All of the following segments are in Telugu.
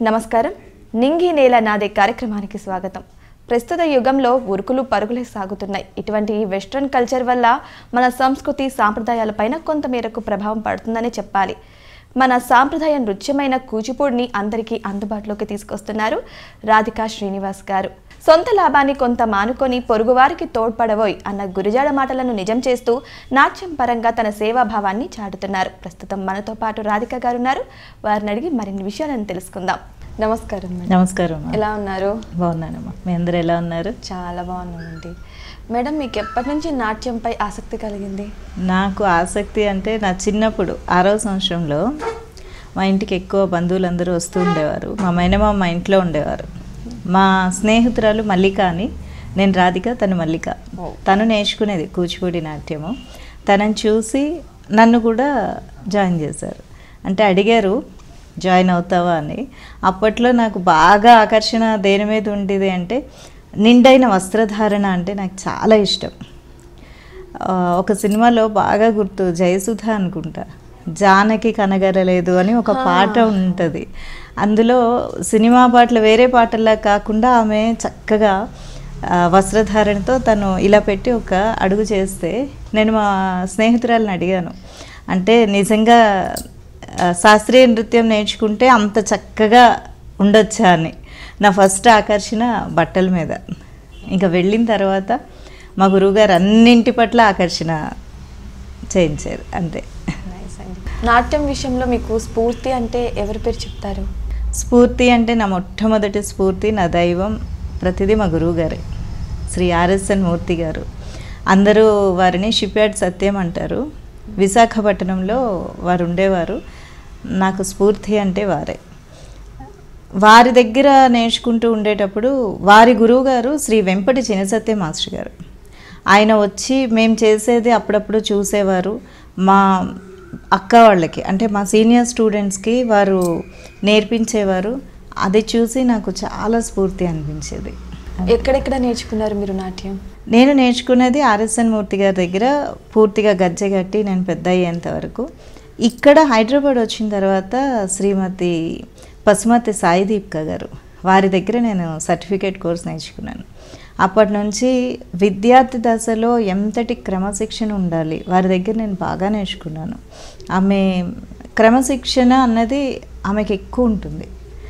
నమస్కారం. నింగి నేల నాదే కార్యక్రమానికి స్వాగతం. ప్రస్తుత యుగంలో ఉరుకులు పరుగులే సాగుతున్నాయి. ఇటువంటి వెస్ట్రన్ కల్చర్ వల్ల మన సంస్కృతి సాంప్రదాయాలపైన కొంత మేరకు ప్రభావం పడుతుందని చెప్పాలి. మన సాంప్రదాయ నృత్యమైన కూచిపూడిని అందరికీ అందుబాటులోకి తీసుకొస్తున్నారు రాధికా శ్రీనివాస్ గారు. సొంత లాభాన్ని కొంత మానుకొని పొరుగువారికి తోడ్పడవోయ్ అన్న గురిజాడ మాటలను నిజం చేస్తూ నాట్యం పరంగా తన సేవాభావాన్ని చాటుతున్నారు. ప్రస్తుతం మనతో పాటు రాధిక గారు ఉన్నారు. వారిని అడిగి మరిన్ని విషయాలను తెలుసుకుందాం. నమస్కారం. నమస్కారం. ఎలా ఉన్నారు? బాగున్నానమ్మా. మీ అందరూ ఎలా ఉన్నారు? చాలా బాగున్నామండి. మేడం, మీకు ఎప్పటి నుంచి నాట్యంపై ఆసక్తి కలిగింది? నాకు ఆసక్తి అంటే నా చిన్నప్పుడు 6వ సంవత్సరంలో మా ఇంటికి ఎక్కువ బంధువులందరూ వస్తూ ఉండేవారు. మా మేనమామ మా ఇంట్లో ఉండేవారు. మా స్నేహితురాలు మల్లిక అని, నేను రాధిక, తను మల్లిక. తను నేర్చుకునేది కూచిపూడి నాట్యము. తనని చూసి నన్ను కూడా జాయిన్ చేశారు. అంటే అడిగారు జాయిన్ అవుతావా అని. అప్పట్లో నాకు బాగా ఆకర్షణ దేని మీద ఉండేది అంటే నిండైన వస్త్రధారణ అంటే నాకు చాలా ఇష్టం. ఒక సినిమాలో బాగా గుర్తు, జయసుధ అనుకుంటా, జానకి కనగరలేదు అని ఒక పాట ఉంటుంది. అందులో సినిమా పాటలు వేరే పాటల్లా కాకుండా ఆమె చక్కగా వస్త్రధారణతో తను ఇలా పెట్టి ఒక అడుగు చేస్తే నేను మా స్నేహితురాలను అడిగాను, అంటే నిజంగా శాస్త్రీయ నృత్యం నేర్చుకుంటే అంత చక్కగా ఉండొచ్చా అని. నా ఫస్ట్ ఆకర్షణ బట్టల మీద. ఇంకా వెళ్ళిన తర్వాత మా గురువుగారు అన్నింటి పట్ల ఆకర్షణ చేయించారు. అంతే. నాట్యం విషయంలో మీకు స్ఫూర్తి అంటే ఎవరి పేరు చెప్తారు? స్ఫూర్తి అంటే నా మొట్టమొదటి స్ఫూర్తి, నా దైవం ప్రతిదీ మా గురువుగారే, శ్రీ ఆర్ఎస్ఎన్ మూర్తి గారు. అందరూ వారిని షిప్యార్డ్ సత్యం అంటారు. విశాఖపట్నంలో వారు ఉండేవారు. నాకు స్ఫూర్తి అంటే వారే. వారి దగ్గర నేర్చుకుంటూ ఉండేటప్పుడు వారి గురువుగారు శ్రీ వెంపటి చినసత్య మాస్టర్ గారు. ఆయన వచ్చి మేము చేసేది అప్పుడప్పుడు చూసేవారు. మా అక్క వాళ్ళకి, అంటే మా సీనియర్ స్టూడెంట్స్కి వారు నేర్పించేవారు. అది చూసి నాకు చాలా స్ఫూర్తి అనిపించేది. ఎక్కడెక్కడ నేర్చుకున్నారు మీరు నాట్యం? నేను నేర్చుకునేది ఆర్ఎస్ఎన్ మూర్తి గారి దగ్గర పూర్తిగా గజ్జెగట్టి నేను పెద్ద అయ్యేంత వరకు. ఇక్కడ హైదరాబాద్ వచ్చిన తర్వాత శ్రీమతి పసుమతి సాయిదీప్క గారు, వారి దగ్గర నేను సర్టిఫికేట్ కోర్స్ నేర్చుకున్నాను. అప్పటి నుంచి విద్యార్థి దశలో ఎంతటి క్రమశిక్షణ ఉండాలి వారి దగ్గర నేను బాగా నేర్చుకున్నాను. ఆమె క్రమశిక్షణ అన్నది ఆమెకి ఎక్కువ ఉంటుంది.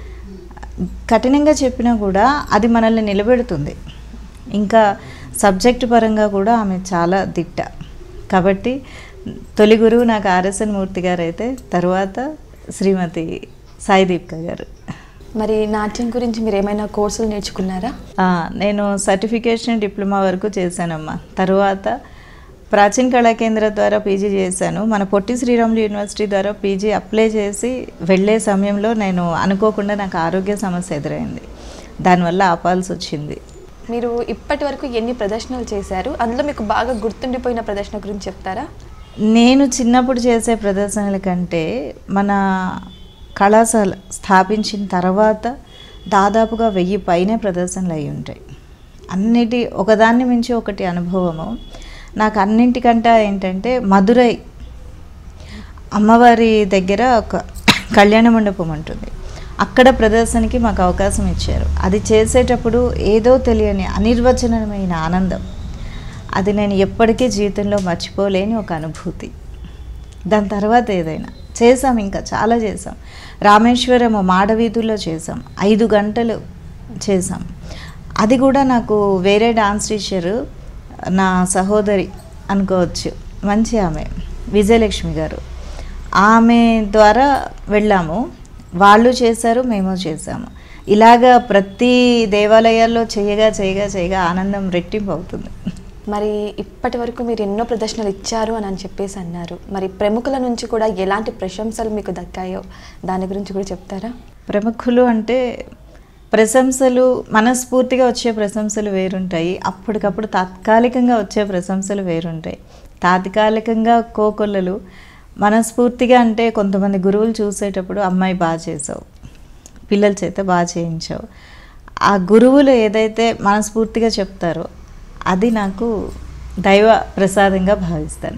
కఠినంగా చెప్పినా కూడా అది మనల్ని నిలబెడుతుంది. ఇంకా సబ్జెక్ట్ పరంగా కూడా ఆమె చాలా దిట్ట. కాబట్టి తొలి గురువు నాకు ఆర్ఎస్ఎన్ మూర్తి గారు అయితే, తర్వాత శ్రీమతి సాయిదీప్క గారు. మరి నాట్యం గురించి మీరు ఏమైనా కోర్సులు నేర్చుకున్నారా? నేను సర్టిఫికేషన్ డిప్లొమా వరకు చేశానమ్మా. తర్వాత ప్రాచీన కళా కేంద్ర ద్వారా పీజీ చేశాను. మన పొట్టి శ్రీరాములు యూనివర్సిటీ ద్వారా పీజీ అప్లై చేసి వెళ్ళే సమయంలో నేను అనుకోకుండా నాకు ఆరోగ్య సమస్య ఎదురైంది. దానివల్ల ఆపాల్సి వచ్చింది. మీరు ఇప్పటి వరకు ఎన్ని ప్రదర్శనలు చేశారు? అందులో మీకు బాగా గుర్తుండిపోయిన ప్రదర్శన గురించి చెప్తారా? నేను చిన్నప్పుడు చేసే ప్రదర్శనల కంటే మన కళాశాల స్థాపించిన తర్వాత దాదాపుగా 1000 పైనే ప్రదర్శనలు అయి ఉంటాయి. అన్నిటి ఒకదాన్ని మించి ఒకటి అనుభవము. నాకు అన్నింటికంటే ఏంటంటే మధురై అమ్మవారి దగ్గర ఒక కళ్యాణ మండపం ఉంటుంది. అక్కడ ప్రదర్శనకి మాకు అవకాశం ఇచ్చారు. అది చేసేటప్పుడు ఏదో తెలియని అనిర్వచనమైన ఆనందం. అది నేను ఎప్పటికీ జీవితంలో మర్చిపోలేని ఒక అనుభూతి. దాని తర్వాత ఏదైనా చేసాం, ఇంకా చాలా చేసాం. రామేశ్వరం మాడవీధుల్లో చేసాం, 5 గంటలు చేసాం. అది కూడా నాకు వేరే డాన్స్ టీచరు, నా సహోదరి అనుకోవచ్చు, మంచి ఆమె విజయలక్ష్మి గారు, ఆమె ద్వారా వెళ్ళాము. వాళ్ళు చేశారు, మేము చేసాము. ఇలాగా ప్రతి దేవాలయాల్లో చేయగా చేయగా చేయగా ఆనందం రెట్టింపు అవుతుంది. మరి ఇప్పటి వరకు మీరు ఎన్నో ప్రదర్శనలు ఇచ్చారు అని చెప్పేసి అన్నారు. మరి ప్రముఖుల నుంచి కూడా ఎలాంటి ప్రశంసలు మీకు దక్కాయో దాని గురించి కూడా చెప్తారా? ప్రముఖులు అంటే ప్రశంసలు మనస్ఫూర్తిగా వచ్చే ప్రశంసలు వేరుంటాయి, అప్పటికప్పుడు తాత్కాలికంగా వచ్చే ప్రశంసలు వేరుంటాయి. తాత్కాలికంగా కోకొల్లలు, మనస్ఫూర్తిగా అంటే కొంతమంది గురువులు చూసేటప్పుడు అమ్మాయి బాగా చేసావు, పిల్లల చేత బాగా చేయించావు, ఆ గురువులు ఏదైతే మనస్ఫూర్తిగా చెప్తారో అది నాకు దైవ ప్రసాదంగా భావిస్తాను.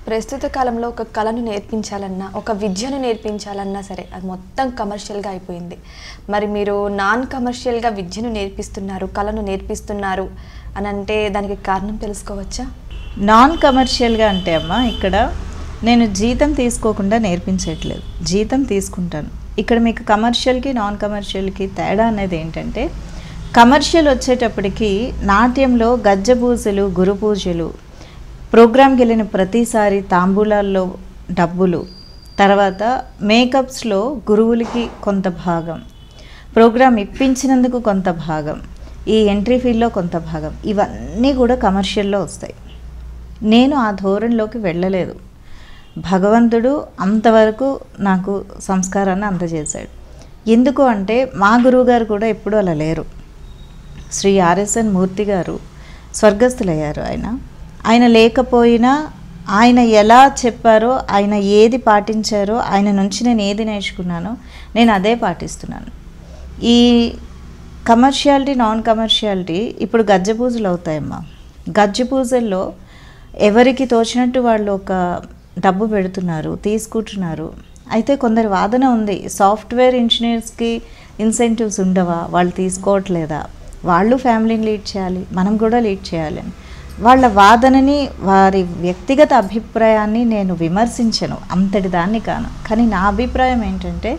ప్రస్తుత కాలంలో ఒక కళను నేర్పించాలన్నా, ఒక విద్యను నేర్పించాలన్నా సరే అది మొత్తం కమర్షియల్గా అయిపోయింది. మరి మీరు నాన్ కమర్షియల్గా విద్యను నేర్పిస్తున్నారు, కళను నేర్పిస్తున్నారు అని అంటే దానికి కారణం తెలుసుకోవచ్చా? నాన్ కమర్షియల్గా అంటే అమ్మ, ఇక్కడ నేను జీతం తీసుకోకుండా నేర్పించట్లేదు, జీతం తీసుకుంటాను. ఇక్కడ మీకు కమర్షియల్కి నాన్ కమర్షియల్కి తేడా అనేది ఏంటంటే, కమర్షియల్ వచ్చేటప్పటికి నాట్యంలో గజ్జె పూజలు, గురు పూజలు, ప్రోగ్రామ్కి వెళ్ళిన ప్రతిసారి తాంబూలాల్లో డబ్బులు, తర్వాత మేకప్స్లో గురువులకి కొంత భాగం, ప్రోగ్రామ్ ఇప్పించినందుకు కొంత భాగం, ఈ ఎంట్రీ ఫీల్లో కొంత భాగం, ఇవన్నీ కూడా కమర్షియల్లో వస్తాయి. నేను ఆ ధోరణిలోకి వెళ్ళలేదు. భగవంతుడు అంతవరకు నాకు సంస్కారాన్ని అందజేశాడు. ఎందుకు అంటే మా గురువుగారు కూడా ఎప్పుడూ అలా లేరు. శ్రీ ఆర్ఎస్ఎన్ మూర్తి గారు స్వర్గస్థులయ్యారు. ఆయన లేకపోయినా ఆయన ఎలా చెప్పారో, ఆయన ఏది పాటించారో, ఆయన నుంచి నేను ఏది నేర్చుకున్నానో నేను అదే పాటిస్తున్నాను. ఈ కమర్షియాలిటీ, నాన్ కమర్షియాలిటీ ఇప్పుడు గజ్జె పూజలు అవుతాయమ్మా. గజ్జె పూజల్లో ఎవరికి తోచినట్టు వాళ్ళు ఒక డబ్బు పెడుతున్నారు, తీసుకుంటున్నారు. అయితే కొందరి వాదన ఉంది, సాఫ్ట్వేర్ ఇంజనీర్స్కి ఇన్సెంటివ్స్ ఉండవా, వాళ్ళు తీసుకోవట్లేదా, వాళ్ళు ఫ్యామిలీని లీడ్ చేయాలి, మనం కూడా లీడ్ చేయాలని. వాళ్ళ వాదనని, వారి వ్యక్తిగత అభిప్రాయాన్ని నేను విమర్శించను, అంతటి దాన్ని కాను. కానీ నా అభిప్రాయం ఏంటంటే,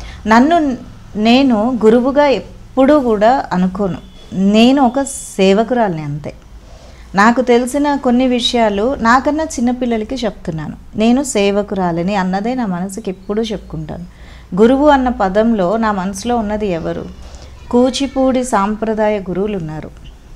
నేను గురువుగా ఎప్పుడూ కూడా అనుకోను. నేను ఒక సేవకురాలిని అంతే. నాకు తెలిసిన కొన్ని విషయాలు నాకన్నా చిన్నపిల్లలకి చెప్తున్నాను. నేను సేవకురాలని అన్నదే నా మనసుకి ఎప్పుడూ చెప్పుకుంటాను. గురువు అన్న పదంలో నా మనసులో ఉన్నది ఎవరు? కూచిపూడి సాంప్రదాయ గురువులు ఉన్నారు.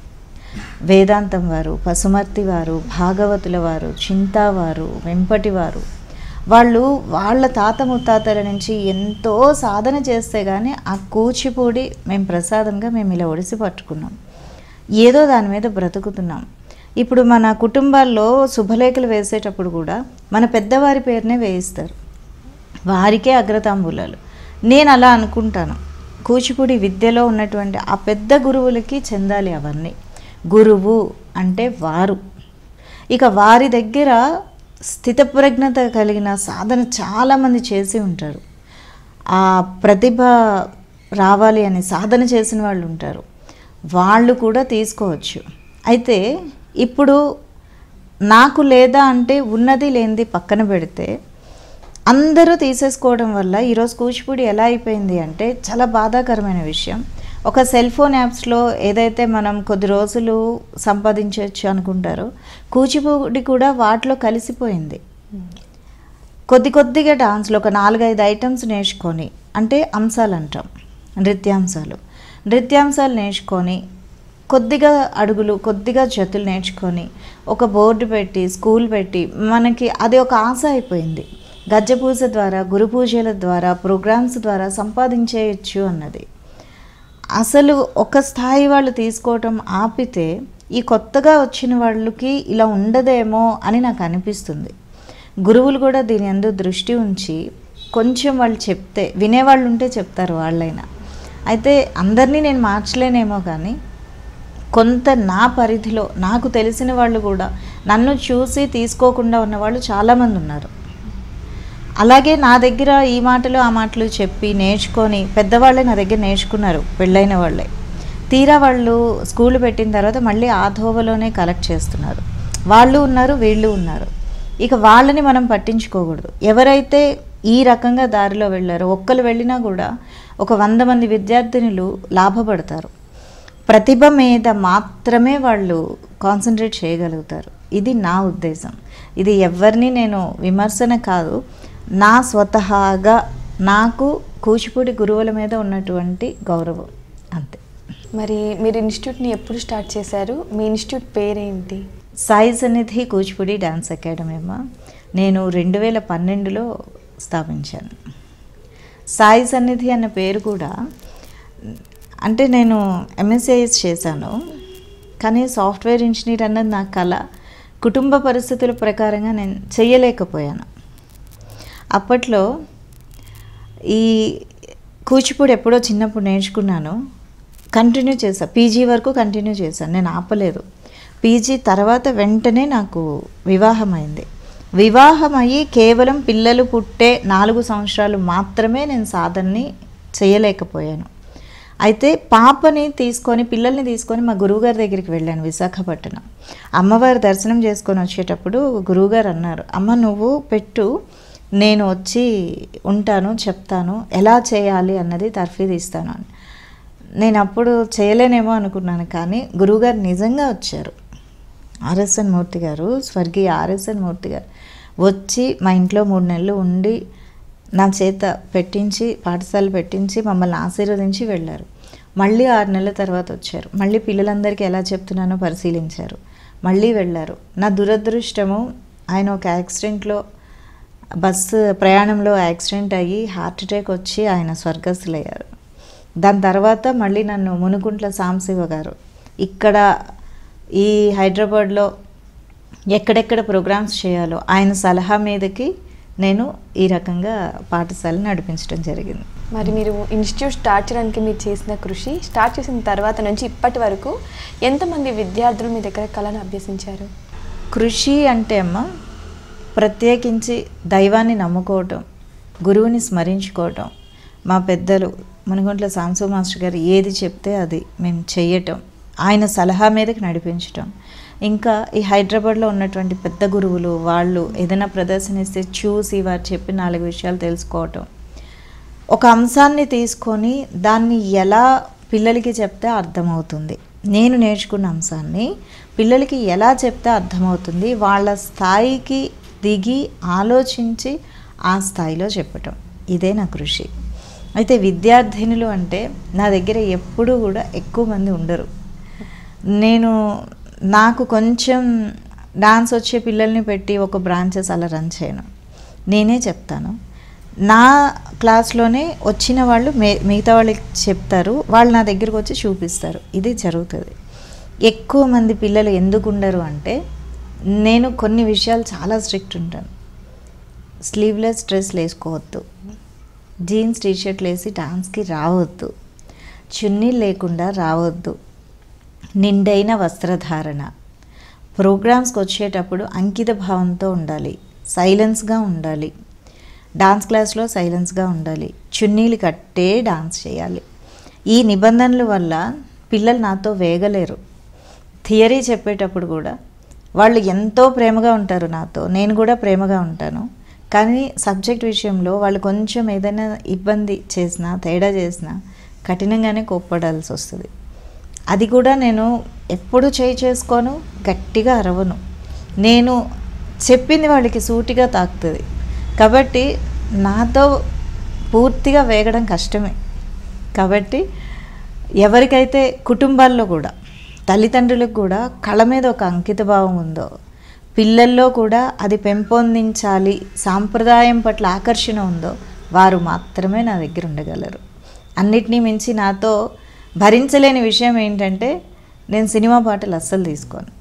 వేదాంతం వారు, పసుమర్తి వారు, భాగవతుల వారు, చింతా వారు, వెంపటి వారు. వాళ్ళు వాళ్ళ తాత ముత్తాతల నుంచి ఎంతో సాధన చేస్తే కానీ ఆ కూచిపూడి మేము ప్రసాదంగా మేము ఇలా ఒడిసి పట్టుకున్నాం. ఏదో దాని మీద బ్రతుకుతున్నాం. ఇప్పుడు మన కుటుంబాల్లో శుభలేఖలు వేసేటప్పుడు కూడా మన పెద్దవారి పేరునే వేయిస్తారు, వారికే అగ్రతాంబూలాలు. నేను అలా అనుకుంటాను. కూచిపూడి విద్యలో ఉన్నటువంటి ఆ పెద్ద గురువులకి చెందాలి అవన్నీ. గురువు అంటే వారు. ఇక వారి దగ్గర స్థితప్రజ్ఞత కలిగిన సాధన చాలామంది చేసి ఉంటారు. ఆ ప్రతిభ రావాలి అని సాధన చేసిన వాళ్ళు ఉంటారు, వాళ్ళు కూడా తీసుకోవచ్చు. అయితే ఇప్పుడు నాకు లేదా అంటే ఉన్నది లేనిది పక్కన పెడితే అందరూ తీసేసుకోవడం వల్ల ఈరోజు కూచిపూడి ఎలా అయిపోయింది అంటే చాలా బాధాకరమైన విషయం. ఒక సెల్ ఫోన్ యాప్స్లో ఏదైతే మనం కొద్ది రోజులు సంపాదించవచ్చు అనుకుంటారో, కూచిపూడి కూడా వాటిలో కలిసిపోయింది. కొద్దిగా డాన్స్లో ఒక 4-5 ఐటమ్స్ నేర్చుకొని, అంటే అంశాలు అంటాం, నృత్యాంశాలు నేర్చుకొని, కొద్దిగా అడుగులు, కొద్దిగా జతులు నేర్చుకొని, ఒక బోర్డు పెట్టి, స్కూల్ పెట్టి, మనకి అది ఒక ఆశ అయిపోయింది. గజ్జె పూజ ద్వారా, గురు పూజల ద్వారా, ప్రోగ్రామ్స్ ద్వారా సంపాదించేయచ్చు అన్నది. అసలు ఒక స్థాయి వాళ్ళు తీసుకోవటం ఆపితే ఈ కొత్తగా వచ్చిన వాళ్ళకి ఇలా ఉండదేమో అని నాకు అనిపిస్తుంది. గురువులు కూడా దీని యందు దృష్టి ఉంచి కొంచెం వాళ్ళు చెప్తే, వినేవాళ్ళు ఉంటే చెప్తారు వాళ్ళైనా. అయితే అందరినీ నేను మార్చలేనేమో కానీ కొంత నా పరిధిలో నాకు తెలిసిన వాళ్ళు కూడా నన్ను చూసి తీసుకోకుండా ఉన్నవాళ్ళు చాలామంది ఉన్నారు. అలాగే నా దగ్గర ఈ మాటలు ఆ మాటలు చెప్పి నేర్చుకొని పెద్దవాళ్ళే నా దగ్గర నేర్చుకున్నారు, పెళ్ళైన వాళ్ళే. తీరా వాళ్ళు స్కూల్ పెట్టిన తర్వాత మళ్ళీ ఆ ధోవలోనే కలెక్ట్ చేస్తున్నారు. వాళ్ళు ఉన్నారు, వీళ్ళు ఉన్నారు. ఇక వాళ్ళని మనం పట్టించుకోకూడదు. ఎవరైతే ఈ రకంగా దారిలో వెళ్ళారో, ఒక్కరు వెళ్ళినా కూడా ఒక 100 మంది విద్యార్థినులు లాభపడతారు. ప్రతిభ మీద మాత్రమే వాళ్ళు కాన్సన్ట్రేట్ చేయగలుగుతారు. ఇది నా ఉద్దేశం. ఇది ఎవరిని నేను విమర్శన కాదు, నా స్వతహాగా నాకు కూచిపూడి గురువుల మీద ఉన్నటువంటి గౌరవం అంతే. మరి మీరు ఇన్స్టిట్యూట్ని ఎప్పుడు స్టార్ట్ చేశారు? మీ ఇన్స్టిట్యూట్ పేరేంటి? సాయి సన్నిధి కూచిపూడి డ్యాన్స్ అకాడమీ అమ్మ. నేను 2012లో స్థాపించాను. సాయి సన్నిధి అన్న పేరు కూడా అంటే నేను ఎంఎస్సిఐఎస్ చేశాను, కానీ సాఫ్ట్వేర్ ఇంజనీర్ అన్నది నా కళ. కుటుంబ పరిస్థితుల ప్రకారంగా నేను చేయలేకపోయాను. అప్పట్లో ఈ కూచిపూడి ఎప్పుడో చిన్నప్పుడు నేర్చుకున్నాను, కంటిన్యూ చేశాను, పీజీ వరకు కంటిన్యూ చేశాను, నేను ఆపలేదు. పీజీ తర్వాత వెంటనే నాకు వివాహం అయింది. వివాహం అయ్యి కేవలం పిల్లలు పుట్టే 4 సంవత్సరాలు మాత్రమే నేను సాధనని చేయలేకపోయాను. అయితే పిల్లల్ని తీసుకొని మా గురువుగారి దగ్గరికి వెళ్ళాను విశాఖపట్నం. అమ్మవారి దర్శనం చేసుకొని వచ్చేటప్పుడు గురువుగారు అన్నారు, అమ్మ నువ్వు పెట్టు, నేను వచ్చి ఉంటాను, చెప్తాను ఎలా చేయాలి అన్నది తర్ఫీదు ఇస్తాను అని. నేను అప్పుడు చేయలేనేమో అనుకున్నాను, కానీ గురువుగారు నిజంగా వచ్చారు. ఆర్ఎస్ఎన్ మూర్తి గారు, స్వర్గీయ ఆర్ఎస్ఎన్ మూర్తి గారు వచ్చి మా ఇంట్లో 3 నెలలు ఉండి నా చేత పెట్టించి, పాఠశాల పెట్టించి మమ్మల్ని ఆశీర్వదించి వెళ్ళారు. మళ్ళీ 6 నెలల తర్వాత వచ్చారు. మళ్ళీ పిల్లలందరికీ ఎలా చెప్తున్నానో పరిశీలించారు. మళ్ళీ వెళ్ళారు. నా దురదృష్టము, ఆయన ఒక యాక్సిడెంట్లో, బస్సు ప్రయాణంలో యాక్సిడెంట్ అయ్యి హార్ట్ అటాక్ వచ్చి ఆయన స్వర్గస్థులయ్యారు. దాని తర్వాత మళ్ళీ నన్ను మునుకుంట్ల సాంబశివ గారు ఇక్కడ ఈ హైదరాబాద్లో ఎక్కడెక్కడ ప్రోగ్రామ్స్ చేయాలో ఆయన సలహా మీదకి నేను ఈ రకంగా పాఠశాల నడిపించడం జరిగింది. మరి మీరు ఇన్స్టిట్యూట్ స్టార్ట్ చేయడానికి మీరు చేసిన కృషి, స్టార్ట్ చేసిన తర్వాత నుంచి ఇప్పటి వరకు ఎంతమంది విద్యార్థులు మీ దగ్గర కళను అభ్యసించారు? కృషి అంటే అమ్మ, ప్రత్యేకించి దైవాన్ని నమ్ముకోవటం, గురువుని స్మరించుకోవటం, మా పెద్దలు మునుగొంట్ల సాంబశివ మాస్టర్ గారు ఏది చెప్తే అది మేము చెయ్యటం, ఆయన సలహా మీదకి నడిపించటం. ఇంకా ఈ హైదరాబాద్లో ఉన్నటువంటి పెద్ద గురువులు వాళ్ళు ఏదైనా ప్రదర్శన ఇస్తే చూసి వారు చెప్పి 4 విషయాలు తెలుసుకోవటం, ఒక అంశాన్ని తీసుకొని దాన్ని ఎలా పిల్లలకి చెప్తే అర్థమవుతుంది, నేను నేర్చుకున్న అంశాన్ని పిల్లలకి ఎలా చెప్తే అర్థమవుతుంది, వాళ్ళ స్థాయికి దిగి ఆలోచించి ఆ స్థాయిలో చెప్పటం, ఇదే నా కృషి. అయితే విద్యార్థినులు అంటే నా దగ్గర ఎప్పుడూ కూడా ఎక్కువ మంది ఉండరు. నాకు కొంచెం డాన్స్ వచ్చే పిల్లల్ని పెట్టి ఒక బ్రాంచెస్ అలా రన్ చేయను, నేనే చెప్తాను. నా క్లాస్లోనే వచ్చిన వాళ్ళు మిగతా వాళ్ళకి చెప్తారు, వాళ్ళు నా దగ్గరకు వచ్చి చూపిస్తారు, ఇది జరుగుతుంది. ఎక్కువ మంది పిల్లలు ఎందుకు ఉండరు అంటే నేను కొన్ని విషయాలు చాలా స్ట్రిక్ట్ ఉంటాను. స్లీవ్లెస్ డ్రెస్లు వేసుకోవద్దు, జీన్స్ టీషర్ట్లు వేసి డాన్స్కి రావద్దు, చున్నీ లేకుండా రావద్దు, నిండైన వస్త్రధారణ, ప్రోగ్రామ్స్కి వచ్చేటప్పుడు అంకిత భావంతో ఉండాలి, సైలెన్స్గా ఉండాలి, డాన్స్ క్లాస్లో సైలెన్స్గా ఉండాలి, చున్నీలు కట్టే డాన్స్ చేయాలి. ఈ నిబంధనల వల్ల పిల్లలు నాతో వేగలేరు. థియరీ చెప్పేటప్పుడు కూడా వాళ్ళు ఎంతో ప్రేమగా ఉంటారు నాతో, నేను కూడా ప్రేమగా ఉంటాను. కానీ సబ్జెక్ట్ విషయంలో వాళ్ళు కొంచెం ఏదైనా ఇబ్బంది చేసినా, తేడా చేసినా కఠినంగానే కోప్పడాల్సి వస్తుంది. అది కూడా నేను ఎప్పుడు చేసుకోను, గట్టిగా అరవను. నేను చెప్పింది వాళ్ళకి సూటిగా తాకుతుంది. కాబట్టి నాతో పూర్తిగా వేగడం కష్టమే. కాబట్టి ఎవరికైతే కుటుంబాల్లో కూడా, తల్లిదండ్రులకు కూడా కళ మీద ఒక అంకిత భావం ఉందో, పిల్లల్లో కూడా అది పెంపొందించాలి, సాంప్రదాయం పట్ల ఆకర్షణ ఉందో, వారు మాత్రమే నా దగ్గర ఉండగలరు. అన్నిటినీ మించి నాతో భరించలేని విషయం ఏంటంటే నేను సినిమా పాటలు అస్సలు తీసుకోను,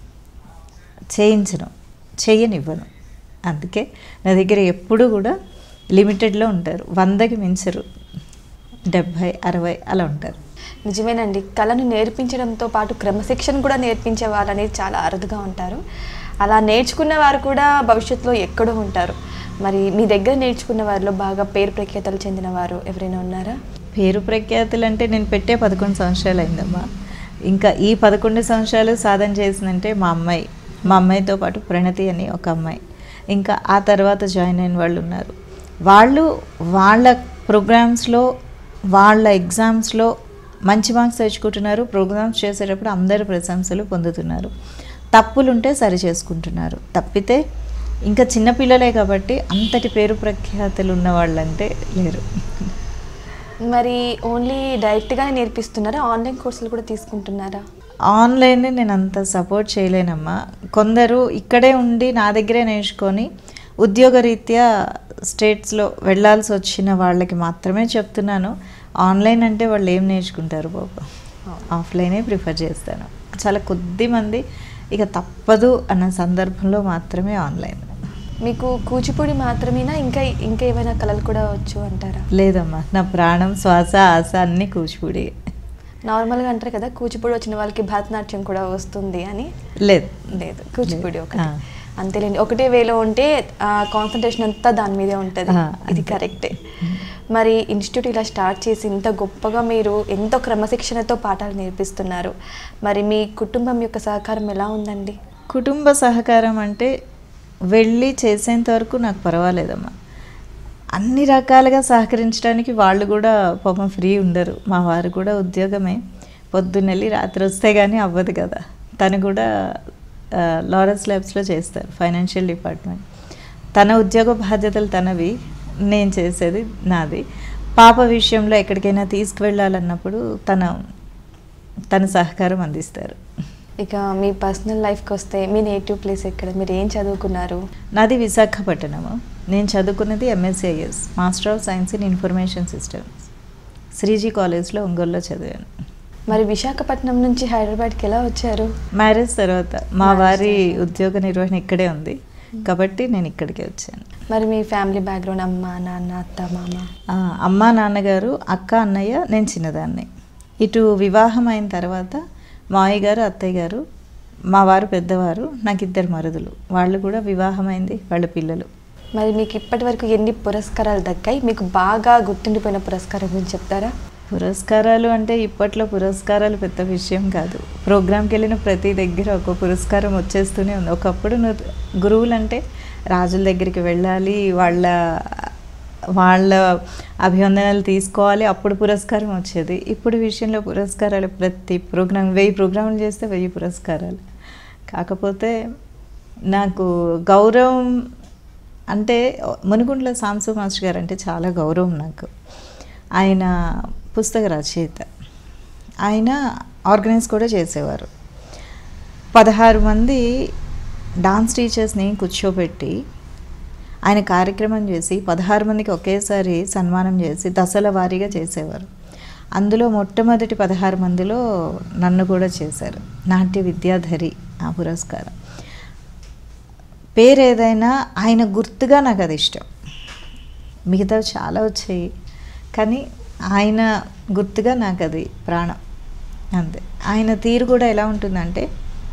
చేయనివ్వను. అందుకే నా దగ్గర ఎప్పుడు కూడా లిమిటెడ్లో ఉంటారు, 100కి మించరు, 70, 60 అలా ఉంటారు. నిజమేనండి, కళను నేర్పించడంతో పాటు క్రమశిక్షణ కూడా నేర్పించే వాళ్ళు అనేది చాలా అరుదుగా ఉంటారు. అలా నేర్చుకున్న వారు కూడా భవిష్యత్తులో ఎక్కడో ఉంటారు. మరి మీ దగ్గర నేర్చుకున్న వారిలో బాగా పేరు ప్రఖ్యాతలు చెందిన వారు ఎవరైనా ఉన్నారా? పేరు ప్రఖ్యాతులు అంటే నేను పెట్టే 11 సంవత్సరాలు అయిందమ్మా. ఇంకా ఈ 11 సంవత్సరాలు సాధన చేసిందంటే మా అమ్మాయితో పాటు ప్రణతి అని ఒక అమ్మాయి, ఇంకా ఆ తర్వాత జాయిన్ అయిన వాళ్ళు ఉన్నారు. వాళ్ళు వాళ్ళ ప్రోగ్రామ్స్లో, వాళ్ళ ఎగ్జామ్స్లో మంచి మార్క్స్ తెచ్చుకుంటున్నారు. ప్రోగ్రామ్స్ చేసేటప్పుడు అందరు ప్రశంసలు పొందుతున్నారు. తప్పులుంటే సరి చేసుకుంటున్నారు. తప్పితే ఇంకా చిన్నపిల్లలే కాబట్టి అంతటి పేరు ప్రఖ్యాతులు ఉన్న వాళ్ళంటే లేరు. మరి ఓన్లీ డైరెక్ట్గానే నేర్పిస్తున్నారా, ఆన్లైన్ కోర్సులు కూడా తీసుకుంటున్నారా? ఆన్లైన్ నేను అంత సపోర్ట్ చేయలేనమ్మా. కొందరు ఇక్కడే ఉండి నా దగ్గరే నేర్చుకొని ఉద్యోగరీత్యా స్టేట్స్లో వెళ్ళాల్సి వచ్చిన వాళ్ళకి మాత్రమే చెప్తున్నాను. ఆన్లైన్ అంటే వాళ్ళు ఏం నేర్చుకుంటారు బాబు, ఆఫ్లైనే ప్రిఫర్ చేస్తాను. చాలా కొద్ది మంది ఇక తప్పదు అన్న సందర్భంలో మాత్రమే ఆన్లైన్. మీకు కూచిపూడి మాత్రమేనా, ఇంకా ఏమైనా కళలు కూడా వచ్చు అంటారా? లేదమ్మా, నా ప్రాణం, శ్వాస, ఆశ అన్నీ కూచిపూడి. నార్మల్గా అంటారు కదా కూచిపూడి వచ్చిన వాళ్ళకి భరతనాట్యం కూడా వస్తుంది అని. లేదు, కూచిపూడి ఒకటి. అంతేలేండి, ఒకటే వేలో ఉంటే కాన్సన్ట్రేషన్ అంతా దాని మీదే ఉంటుంది. ఇది కరెక్టే. మరి ఇన్స్టిట్యూట్ ఇలా స్టార్ట్ చేసి ఇంత గొప్పగా మీరు ఎంతో క్రమశిక్షణతో పాఠాలు నేర్పిస్తున్నారు. మరి మీ కుటుంబం యొక్క సహకారం ఎలా ఉందండి? కుటుంబ సహకారం అంటే వెళ్ళి చేసేంత వరకు నాకు పర్వాలేదమ్మా. అన్ని రకాలుగా సహకరించడానికి వాళ్ళు కూడా పాపం ఫ్రీ ఉండరు. మా వారు కూడా ఉద్యోగమే, పొద్దున్నెళ్ళి రాత్రి వస్తే కానీ అవ్వదు కదా. తను కూడా లారెన్స్ ల్యాబ్స్లో చేస్తారు, ఫైనాన్షియల్ డిపార్ట్మెంట్. తన ఉద్యోగ బాధ్యతలు తనవి, నేను చేసేది నాది. పాప విషయంలో ఎక్కడికైనా తీసుకువెళ్ళాలన్నప్పుడు తన సహకారం అందిస్తారు. ఇక మీ పర్సనల్ లైఫ్కి వస్తే మీ నేటివ్ ప్లేస్ ఎక్కడ? మీరు ఏం చదువుకున్నారు? నాది విశాఖపట్నము. నేను చదువుకున్నది MSc master of science in information systems, Sriji కాలేజ్లో ఒంగోలులో చదివాను. మరి విశాఖపట్నం నుంచి హైదరాబాద్కి ఎలా వచ్చారు? మ్యారేజ్ తర్వాత మా వారి ఉద్యోగ నిర్వహణ ఇక్కడే ఉంది కాబట్టి నేను ఇక్కడికే వచ్చాను. మరి మీ ఫ్యామిలీ బ్యాక్గ్రౌండ్, అమ్మ నాన్న అత్త మామ? అమ్మ నాన్నగారు, అక్క అన్నయ్య, నేను చిన్నదాన్ని. ఇటు వివాహం అయిన తర్వాత మావయ్య గారు అత్తయ్య గారు, మా వారు పెద్దవారు, నాకు 2 మరుదులు, వాళ్ళు కూడా వివాహమైంది, వాళ్ళ పిల్లలు. మరి మీకు ఇప్పటి వరకు ఎన్ని పురస్కారాలు దక్కాయి? మీకు బాగా గుర్తుండిపోయిన పురస్కారం గురించి చెప్తారా? పురస్కారాలు అంటే ఇప్పట్లో పురస్కారాలు పెద్ద విషయం కాదు. ప్రోగ్రామ్కి వెళ్ళిన ప్రతి దగ్గర ఒక పురస్కారం వచ్చేస్తూనే ఉంది. ఒకప్పుడు గురువులు అంటే రాజుల దగ్గరికి వెళ్ళాలి, వాళ్ళ అభివందనలు తీసుకోవాలి, అప్పుడు పురస్కారం వచ్చేది. ఇప్పుడు విషయంలో పురస్కారాలు ప్రతి ప్రోగ్రాం 1000 ప్రోగ్రాములు చేస్తే 1000 పురస్కారాలు. కాకపోతే నాకు గౌరవం అంటే మునుగుండ్ల సాంబశివ మాస్టర్ గారు అంటే చాలా గౌరవం నాకు. ఆయన పుస్తక రచయిత, ఆయన ఆర్గనైజ్ కూడా చేసేవారు. 16 మంది డాన్స్ టీచర్స్ని కూర్చోబెట్టి ఆయన కార్యక్రమం చేసి 16 మందికి ఒకేసారి సన్మానం చేసి దశల వారీగా చేసేవారు. అందులో మొట్టమొదటి 16 మందిలో నన్ను కూడా చేశారు. నాట్య విద్యాధరి ఆ పురస్కారం. పేరు ఏదైనా ఆయన గుర్తుగా నాకు అది ఇష్టం. మిగతావి చాలా వచ్చాయి కానీ ఆయన గుర్తుగా నాకు అది ప్రాణం అంతే. ఆయన తీరు కూడా ఎలా ఉంటుందంటే,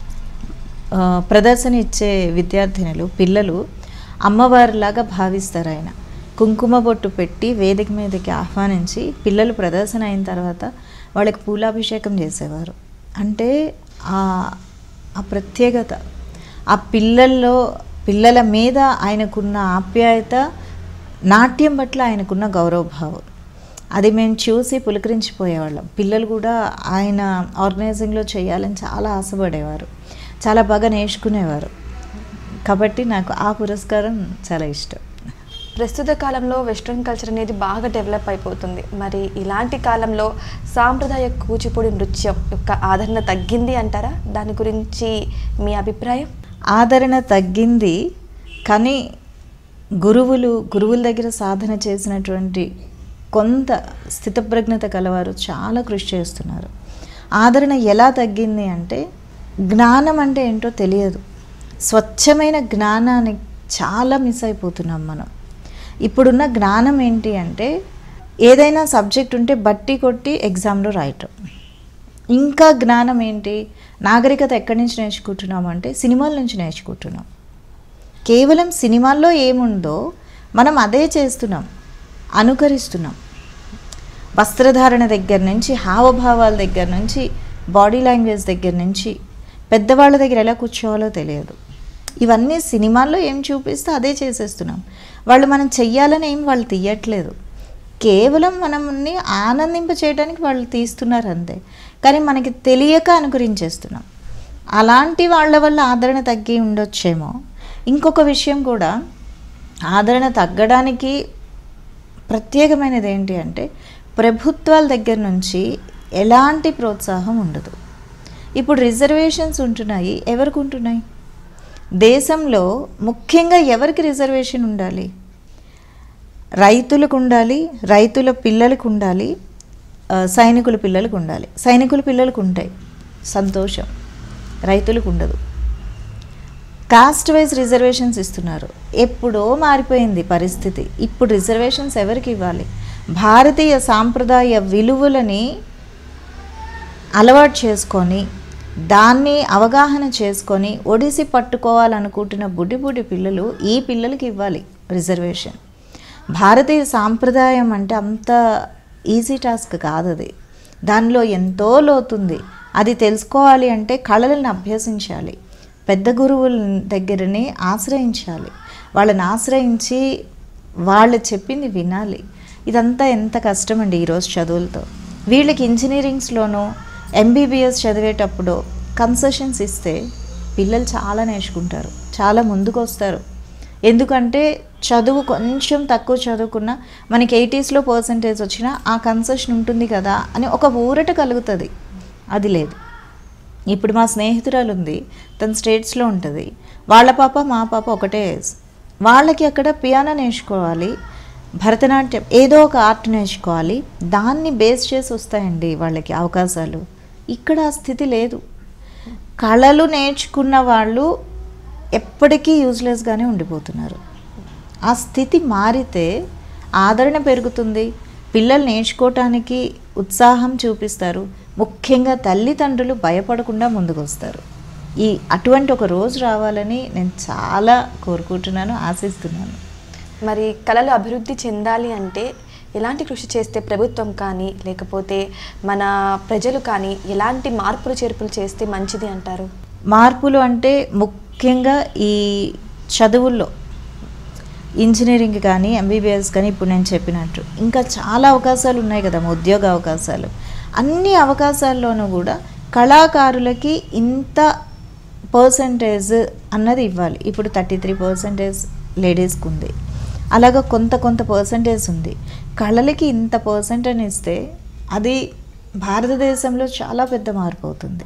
ప్రదర్శన ఇచ్చే విద్యార్థినులు పిల్లలు అమ్మవారిలాగా భావిస్తారు. ఆయన కుంకుమ బొట్టు పెట్టి వేదిక మీదకి ఆహ్వానించి పిల్లలు ప్రదర్శన అయిన తర్వాత వాళ్ళకి పూలాభిషేకం చేసేవారు. అంటే ఆ ప్రత్యేకత, ఆ పిల్లల మీద ఆయనకున్న ఆప్యాయత, నాట్యం పట్ల ఆయనకున్న గౌరవభావం, అది మేము చూసి పులకరించిపోయేవాళ్ళం. పిల్లలు కూడా ఆయన ఆర్గనైజింగ్లో చేయాలని చాలా ఆశపడేవారు, చాలా బాగా నేర్చుకునేవారు. కాబట్టి నాకు ఆ పురస్కారం చాలా ఇష్టం. ప్రస్తుత కాలంలో వెస్ట్రన్ కల్చర్ అనేది బాగా డెవలప్ అయిపోతుంది. మరి ఇలాంటి కాలంలో సాంప్రదాయ కూచిపూడి నృత్యం యొక్క ఆదరణ తగ్గింది అంటారా? దాని గురించి మీ అభిప్రాయం? ఆదరణ తగ్గింది కానీ గురువుల దగ్గర సాధన చేసినటువంటి కొంత స్థితప్రజ్ఞత కలవారు చాలా కృషి చేస్తున్నారు. ఆదరణ ఎలా తగ్గింది అంటే, జ్ఞానం అంటే ఏంటో తెలియదు. స్వచ్ఛమైన జ్ఞానాన్ని చాలా మిస్ అయిపోతున్నాం మనం. ఇప్పుడున్న జ్ఞానం ఏంటి అంటే, ఏదైనా సబ్జెక్ట్ ఉంటే బట్టి కొట్టి ఎగ్జామ్లో రాయటం. ఇంకా జ్ఞానం ఏంటి, నాగరికత ఎక్కడి నుంచి నేర్చుకుంటున్నాం అంటే సినిమాల నుంచి నేర్చుకుంటున్నాం. కేవలం సినిమాల్లో ఏముందో మనం అదే చేస్తున్నాం, అనుకరిస్తున్నాం. వస్త్రధారణ దగ్గర నుంచి, హావభావాల దగ్గర నుంచి, బాడీ లాంగ్వేజ్ దగ్గర నుంచి, పెద్దవాళ్ళ దగ్గర ఎలా కూర్చోవాలో తెలియదు. ఇవన్నీ సినిమాల్లో ఏం చూపిస్తే అదే చేసేస్తున్నాం. వాళ్ళు మనం చెయ్యాలని ఏం వాళ్ళు తీయట్లేదు, కేవలం మనల్ని ఆనందింప చేయడానికి వాళ్ళు తీస్తున్నారు అంతే. కానీ మనకి తెలియక అనుకరించేస్తున్నాం. అలాంటి వాళ్ళ వల్ల ఆదరణ తగ్గి ఉండొచ్చేమో. ఇంకొక విషయం కూడా, ఆదరణ తగ్గడానికి ప్రత్యేకమైనది ఏంటి అంటే, ప్రభుత్వాల దగ్గర నుంచి ఎలాంటి ప్రోత్సాహం ఉండదు. ఇప్పుడు రిజర్వేషన్స్ ఉంటున్నాయి, ఎవరికి ఉంటున్నాయి? దేశంలో ముఖ్యంగా ఎవరికి రిజర్వేషన్ ఉండాలి? రైతులకు ఉండాలి, రైతుల పిల్లలకు ఉండాలి, సైనికుల పిల్లలకు ఉండాలి. సైనికుల పిల్లలకు ఉంటాయి, సంతోషం. రైతులకు ఉండదు. కాస్ట్ వైజ్ రిజర్వేషన్స్ ఇస్తున్నారు. ఎప్పుడో మారిపోయింది పరిస్థితి. ఇప్పుడు రిజర్వేషన్స్ ఎవరికి ఇవ్వాలి? భారతీయ సాంప్రదాయ విలువలని అలవాటు చేసుకొని దాన్ని అవగాహన చేసుకొని ఒడిసి పట్టుకోవాలనుకుంటున్న బుడ్డి పిల్లలు ఈ పిల్లలకి ఇవ్వాలి రిజర్వేషన్. భారతీయ సాంప్రదాయం అంటే అంత ఈజీ టాస్క్ కాదు అది. దానిలో ఎంతో లోతుంది. అది తెలుసుకోవాలి అంటే కళలను అభ్యసించాలి, పెద్ద గురువుల దగ్గరని ఆశ్రయించాలి, వాళ్ళని ఆశ్రయించి వాళ్ళు చెప్పింది వినాలి. ఇదంతా ఎంత కష్టమండి ఈరోజు చదువులతో. వీళ్ళకి ఇంజనీరింగ్స్లోనూ ఎంబీబీఎస్ చదివేటప్పుడు కన్సెషన్స్ ఇస్తే పిల్లలు చాలా నేర్చుకుంటారు, చాలా ముందుకు వస్తారు. ఎందుకంటే చదువు కొంచెం తక్కువ చదువుకున్నా మనకి 80s పర్సెంటేజ్ వచ్చినా ఆ కన్సెషన్ ఉంటుంది కదా అని ఒక ఊరట కలుగుతుంది. అది లేదు. ఇప్పుడు మా స్నేహితురాలు ఉంది, తన స్టేట్స్లో ఉంటుంది. వాళ్ళ పాప మా పాప ఒకటే ఏజ్. వాళ్ళకి అక్కడ పియానో నేర్చుకోవాలి, భరతనాట్యం ఏదో ఒక ఆర్ట్ నేర్చుకోవాలి, దాన్ని బేస్ చేసి వస్తాయండి వాళ్ళకి అవకాశాలు. ఇక్కడ ఆ స్థితి లేదు. కళలు నేర్చుకున్న వాళ్ళు ఎప్పటికీ యూజ్లెస్గానే ఉండిపోతున్నారు. ఆ స్థితి మారితే ఆదరణ పెరుగుతుంది, పిల్లలు నేర్చుకోవటానికి ఉత్సాహం చూపిస్తారు, ముఖ్యంగా తల్లిదండ్రులు భయపడకుండా ముందుకు వస్తారు. అటువంటి ఒక రోజు రావాలని నేను చాలా కోరుకుంటున్నాను, ఆశిస్తున్నాను. మరి కళలు అభివృద్ధి చెందాలి అంటే ఎలాంటి కృషి చేస్తే ప్రభుత్వం కానీ లేకపోతే మన ప్రజలు కానీ ఎలాంటి మార్పులు చేర్పులు చేస్తే మంచిది అంటారు? మార్పులు అంటే ముఖ్యంగా ఈ చదువుల్లో ఇంజనీరింగ్ కానీ ఎంబీబీఎస్ కానీ ఇప్పుడు నేను చెప్పినట్టు ఇంకా చాలా అవకాశాలు ఉన్నాయి కదా, ఉద్యోగ అవకాశాలు. అన్ని అవకాశాల్లోనూ కూడా కళాకారులకి ఇంత పర్సంటేజ్ అన్నది ఇవ్వాలి. ఇప్పుడు 33% లేడీస్కి ఉంది, అలాగా కొంత పర్సంటేజ్ ఉంది. కళలకి ఇంత పర్సెంటేజ్ ఇస్తే అది భారతదేశంలో చాలా పెద్ద మార్పు అవుతుంది.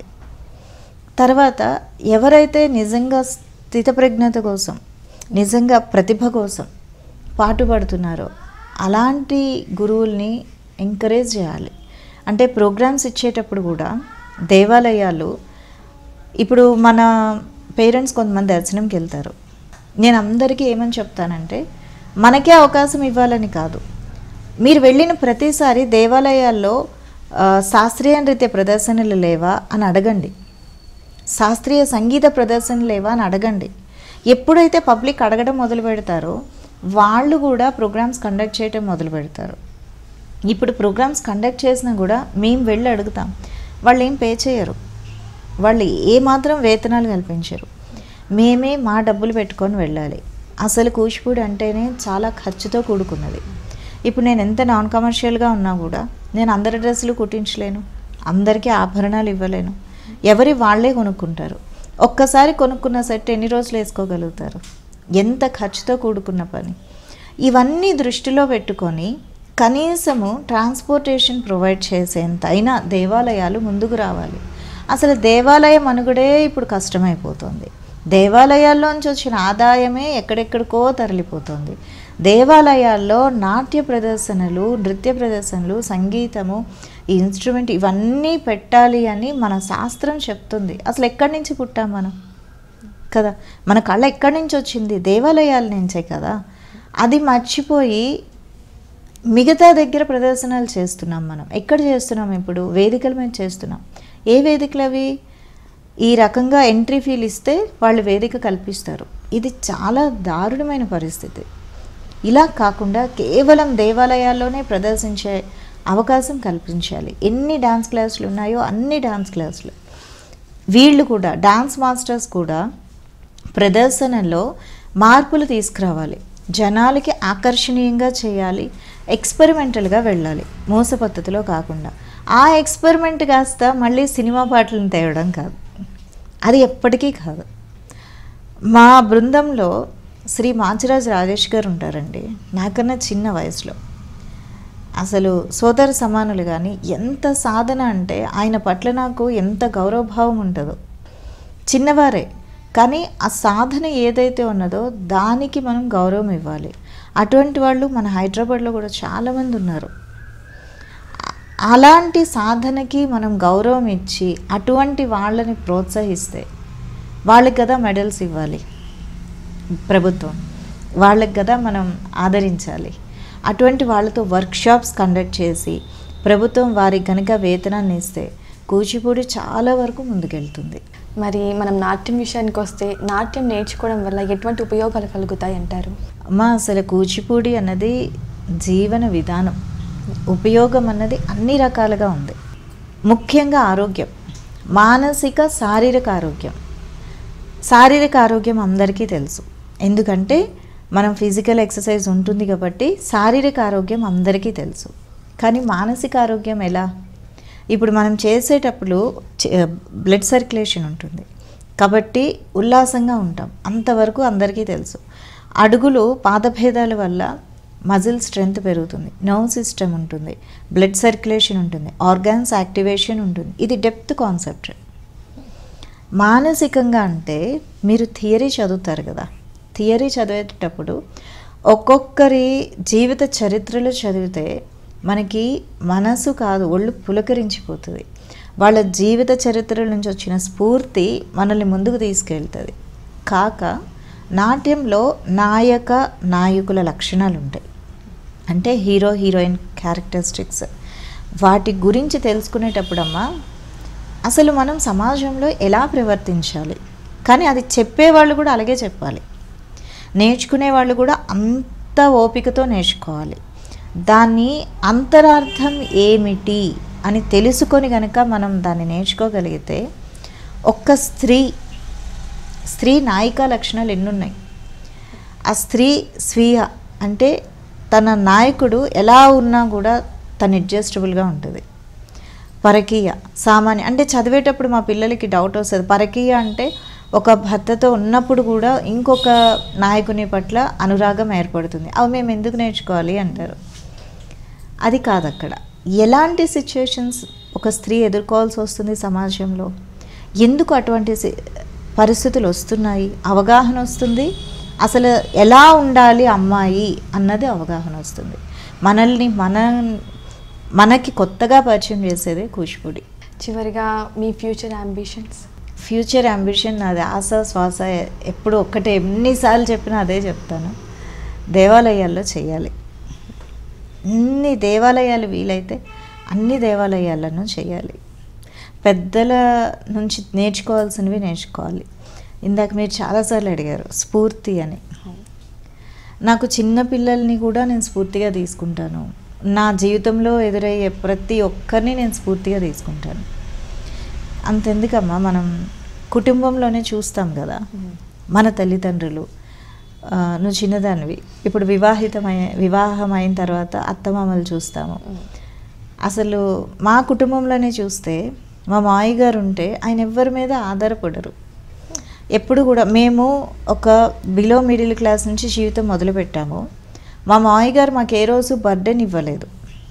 తర్వాత ఎవరైతే నిజంగా స్థితప్రజ్ఞత కోసం, నిజంగా ప్రతిభ కోసం పాటుపడుతున్నారో అలాంటి గురువుల్ని ఎంకరేజ్ చేయాలి. అంటే ప్రోగ్రామ్స్ ఇచ్చేటప్పుడు కూడా దేవాలయాలు, ఇప్పుడు మన పేరెంట్స్ కొంతమంది దర్శనంకి వెళ్తారు. నేను అందరికీ ఏమని చెప్తానంటే, మనకే అవకాశం ఇవ్వాలని కాదు, మీరు వెళ్ళిన ప్రతిసారి దేవాలయాల్లో శాస్త్రీయ నృత్య ప్రదర్శనలు లేవా అని అడగండి, శాస్త్రీయ సంగీత ప్రదర్శనలు లేవా అని అడగండి. ఎప్పుడైతే పబ్లిక్ అడగడం మొదలు పెడతారో వాళ్ళు కూడా ప్రోగ్రామ్స్ కండక్ట్ చేయడం మొదలు పెడతారు. ఇప్పుడు ప్రోగ్రామ్స్ కండక్ట్ చేసినా కూడా మేము వెళ్ళి అడుగుతాం, వాళ్ళు ఏం పే చేయరు, వాళ్ళు ఏమాత్రం వేతనాలు కల్పించరు, మేమే మా డబ్బులు పెట్టుకొని వెళ్ళాలి. అసలు కూచిపూడి అంటేనే చాలా ఖర్చుతో కూడుకున్నది. ఇప్పుడు నేను ఎంత నాన్ కమర్షియల్గా ఉన్నా కూడా నేను అందరి డ్రెస్సులు కుట్టించలేను, అందరికీ ఆభరణాలు ఇవ్వలేను, ఎవరి వాళ్ళే కొనుక్కుంటారు. ఒక్కసారి కొనుక్కున్న సెట్ ఎన్ని రోజులు వేసుకోగలుగుతారు? ఎంత ఖర్చుతో కూడుకున్న పని. ఇవన్నీ దృష్టిలో పెట్టుకొని కనీసము ట్రాన్స్పోర్టేషన్ ప్రొవైడ్ చేసేంత అయినా దేవాలయాలు ముందుకు రావాలి. అసలు దేవాలయం అనుగుడే ఇప్పుడు కష్టమైపోతుంది. దేవాలయాల్లోంచి వచ్చిన ఆదాయమే ఎక్కడెక్కడికో తరలిపోతుంది. దేవాలయాల్లో నాట్య ప్రదర్శనలు, నృత్య ప్రదర్శనలు, సంగీతము, ఈ ఇన్స్ట్రుమెంట్ ఇవన్నీ పెట్టాలి అని మన శాస్త్రం చెప్తుంది. అసలు ఎక్కడి నుంచి పుట్టాం మనం కదా, మన కళ ఎక్కడి నుంచి వచ్చింది? దేవాలయాల నుంచే కదా. అది మర్చిపోయి మిగతా దగ్గర ప్రదర్శనలు చేస్తున్నాం. మనం ఎక్కడ చేస్తున్నాం? ఇప్పుడు వేదికల మీద చేస్తున్నాం. ఏ వేదికలు అవి? ఈ రకంగా ఎంట్రీ ఫీల్ ఇస్తే వాళ్ళు వేదిక కల్పిస్తారు. ఇది చాలా దారుణమైన పరిస్థితి. ఇలా కాకుండా కేవలం దేవాలయాల్లోనే ప్రదర్శించే అవకాశం కల్పించాలి. ఎన్ని డాన్స్ క్లాసులు ఉన్నాయో అన్ని డాన్స్ క్లాసులు, వీళ్ళు కూడా డాన్స్ మాస్టర్స్ కూడా ప్రదర్శనలో మార్పులు తీసుకురావాలి, జనాలకి ఆకర్షణీయంగా చేయాలి, ఎక్స్పెరిమెంటల్గా వెళ్ళాలి, మోస పద్ధతిలో కాకుండా. ఆ ఎక్స్పెరిమెంట్ కాస్త మళ్ళీ సినిమా పాటలను తేవడం కాదు, అది ఎప్పటికీ కాదు. మా బృందంలో శ్రీ మాచిరాజ్ రాజేష్ గారు ఉంటారండి, నాకన్నా చిన్న వయసులో, అసలు సోదర సమానులు. కానీ ఎంత సాధన అంటే ఆయన పట్ల నాకు ఎంత గౌరవభావం ఉంటుందో. చిన్నవారే కానీ ఆ సాధన ఏదైతే ఉన్నదో దానికి మనం గౌరవం ఇవ్వాలి. అటువంటి వాళ్ళు మన హైదరాబాద్లో కూడా చాలామంది ఉన్నారు. అలాంటి సాధనకి మనం గౌరవం ఇచ్చి అటువంటి వాళ్ళని ప్రోత్సహిస్తే, వాళ్ళకి కదా మెడల్స్ ఇవ్వాలి ప్రభుత్వం, వాళ్ళకి కదా మనం ఆదరించాలి. అటువంటి వాళ్ళతో వర్క్షాప్స్ కండక్ట్ చేసి ప్రభుత్వం వారికి కనుక వేతనాన్ని ఇస్తే కూచిపూడి చాలా వరకు ముందుకెళ్తుంది. మరి మనం నాట్యం విషయానికి వస్తే నాట్యం నేర్చుకోవడం వల్ల ఎటువంటి ఉపయోగాలు కలుగుతాయి అంటారు? అమ్మ అసలు కూచిపూడి అన్నది జీవన విధానం. ఉపయోగం అన్నది అన్ని రకాలుగా ఉంది. ముఖ్యంగా ఆరోగ్యం, మానసిక శారీరక ఆరోగ్యం. శారీరక ఆరోగ్యం అందరికీ తెలుసు, ఎందుకంటే మనం ఫిజికల్ ఎక్సర్సైజ్ ఉంటుంది కాబట్టి శారీరక ఆరోగ్యం అందరికీ తెలుసు. కానీ మానసిక ఆరోగ్యం ఎలా? ఇప్పుడు మనం చేసేటప్పుడు బ్లడ్ సర్క్యులేషన్ ఉంటుంది కాబట్టి ఉల్లాసంగా ఉంటాం, అంతవరకు అందరికీ తెలుసు. అడుగులు పాదభేదాల వల్ల మజిల్ స్ట్రెంగ్త్ పెరుగుతుంది, నర్వ్ సిస్టమ్ ఉంటుంది, బ్లడ్ సర్క్యులేషన్ ఉంటుంది, ఆర్గాన్స్ యాక్టివేషన్ ఉంటుంది. ఇది డెప్త్ కాన్సెప్ట్. మానసికంగా అంటే మీరు థియరీ చదువుతారు కదా, థియరీ చదివేటప్పుడు ఒక్కొక్కరి జీవిత చరిత్రలు చదివితే మనకి మనసు కాదు ఒళ్ళు పులకరించిపోతుంది. వాళ్ళ జీవిత చరిత్రల నుంచి వచ్చిన స్ఫూర్తి మనల్ని ముందుకు తీసుకెళ్తుంది. కాక నాట్యంలో నాయకుల లక్షణాలు ఉంటాయి, అంటే హీరో హీరోయిన్ క్యారెక్టరిస్టిక్స్. వాటి గురించి తెలుసుకునేటప్పుడమ్మా అసలు మనం సమాజంలో ఎలా ప్రవర్తించాలి, కానీ అది చెప్పేవాళ్ళు కూడా అలాగే చెప్పాలి, నేర్చుకునే వాళ్ళు కూడా అంత ఓపికతో నేర్చుకోవాలి. దాన్ని అంతరార్థం ఏమిటి అని తెలుసుకొని కనుక మనం దాన్ని నేర్చుకోగలిగితే ఒక్క స్త్రీ నాయికా లక్షణాలు ఎన్నున్నాయి. ఆ స్త్రీ స్వీయ అంటే తన నాయకుడు ఎలా ఉన్నా కూడా తను అడ్జస్టబుల్గా ఉంటుంది. పరకీయ సామాన్య అంటే చదివేటప్పుడు మా పిల్లలకి డౌట్ వస్తుంది, పరకీయ అంటే ఒక భర్తతో ఉన్నప్పుడు కూడా ఇంకొక నాయకుని పట్ల అనురాగం ఏర్పడుతుంది, అవి మేము ఎందుకు నేర్చుకోవాలి అంటారు. అది కాదు. అక్కడ ఎలాంటి సిచ్యుయేషన్స్ ఒక స్త్రీ ఎదుర్కోవాల్సి వస్తుంది సమాజంలో, ఎందుకు అటువంటి పరిస్థితులు వస్తున్నాయి, అవగాహన వస్తుంది. అసలు ఎలా ఉండాలి అమ్మాయి అన్నది అవగాహన వస్తుంది. మనకి కొత్తగా పరిచయం చేసేదే కూచిపూడి. చివరిగా మీ ఫ్యూచర్ అంబిషన్ నాది ఆశ శ్వాస ఎప్పుడు ఒక్కటే, ఎన్నిసార్లు చెప్పినా అదే చెప్తాను, దేవాలయాల్లో చేయాలి. అన్ని దేవాలయాలు వీలైతే అన్ని దేవాలయాలను చేయాలి. పెద్దల నుంచి నేర్చుకోవాల్సినవి నేర్చుకోవాలి. ఇందాక మీరు చాలాసార్లు అడిగారు స్ఫూర్తి అని. నాకు చిన్న పిల్లల్ని కూడా నేను స్ఫూర్తిగా తీసుకుంటాను. నా జీవితంలో ఎదురయ్యే ప్రతి ఒక్కరిని నేను స్ఫూర్తిగా తీసుకుంటాను. అంతెందుకమ్మా, మనం కుటుంబంలోనే చూస్తాం కదా, మన తల్లిదండ్రులు, నువ్వు చిన్నదానివి, ఇప్పుడు వివాహం అయిన తర్వాత అత్తమామలు చూస్తాము. అసలు మా కుటుంబంలోనే చూస్తే మా మామయ్య గారు ఉంటే ఆయన ఎవ్వరి మీద ఆధారపడరు. ఎప్పుడు కూడా మేము ఒక బిలో మిడిల్ క్లాస్ నుంచి జీవితం మొదలుపెట్టాము. మా మామయ్య గారు మాకు ఏ రోజు బర్త్డేని ఇవ్వలేదు.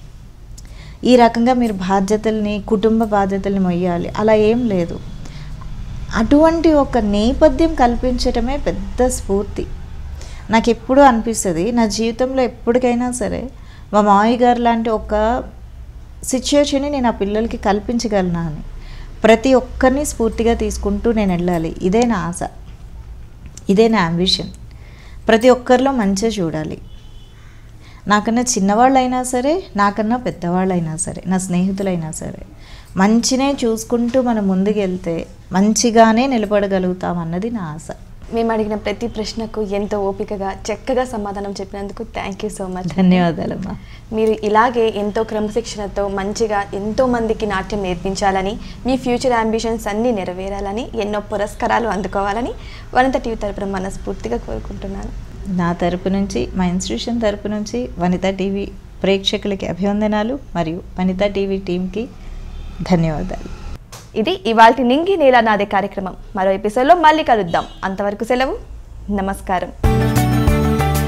ఈ రకంగా మీరు కుటుంబ బాధ్యతల్ని మొయ్యాలి అలా ఏం లేదు. అటువంటి ఒక నేపథ్యం కల్పించడమే పెద్ద స్ఫూర్తి. నాకు ఎప్పుడూ అనిపిస్తుంది, నా జీవితంలో ఎప్పటికైనా సరే మా మామయ్య గారు లాంటి ఒక సిచ్యుయేషన్ని నేను ఆ పిల్లలకి కల్పించగలనా అని. ప్రతి ఒక్కరిని స్ఫూర్తిగా తీసుకుంటూ నేను వెళ్ళాలి, ఇదే నా ఆశ, ఇదే నా అంబిషన్. ప్రతి ఒక్కరిలో మంచిగా చూడాలి. నాకన్నా చిన్నవాళ్ళైనా సరే, నాకన్నా పెద్దవాళ్ళైనా సరే, నా స్నేహితులైనా సరే, మంచినే చూసుకుంటూ మనం ముందుకు వెళ్తే మంచిగానే నిలబడగలుగుతాం అన్నది నా ఆశ. మేము అడిగిన ప్రతి ప్రశ్నకు ఎంతో ఓపికగా చక్కగా సమాధానం చెప్పినందుకు థ్యాంక్ యూ సో మచ్. ధన్యవాదాలమ్మా. మీరు ఇలాగే ఎంతో క్రమశిక్షణతో మంచిగా ఎంతో మందికి నాట్యం నేర్పించాలని, మీ ఫ్యూచర్ అంబిషన్స్ అన్నీ నెరవేరాలని, ఎన్నో పురస్కారాలు అందుకోవాలని వనిత టీవీ తరపున మనస్ఫూర్తిగా కోరుకుంటున్నాను. నా తరపు నుంచి, మా ఇన్స్టిట్యూషన్ తరపు నుంచి వనిత టీవీ ప్రేక్షకులకి అభివందనాలు మరియు వనిత టీవీ టీంకి ధన్యవాదాలు. ఇది ఇవాల్టి నింగి నేల నాదే కార్యక్రమం. మరో ఎపిసోడ్లో మళ్ళీ కలుద్దాం. అంతవరకు సెలవు, నమస్కారం.